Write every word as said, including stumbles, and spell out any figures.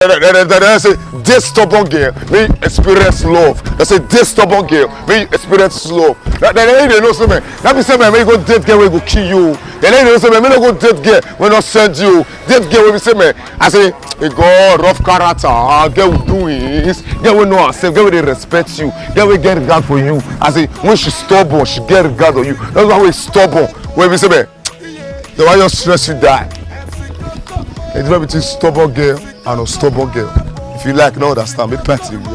They say this stubborn girl may experience love. They say this stubborn girl may experience love. Then they know something. That means say man, when you go date girl, we go kill you. Then they know something. Me no go date girl, we not send you. Date girl, we say man, I say a girl rough character, girl will do it. Girl will know herself. Girl will respect you. Girl will get regard for you. I say when she stubborn, she get regard on you. That's why we stubborn. When we say man, the why you stress you die. It's different between stubborn girl and a stubborn girl. If you like, no understand, make plenty.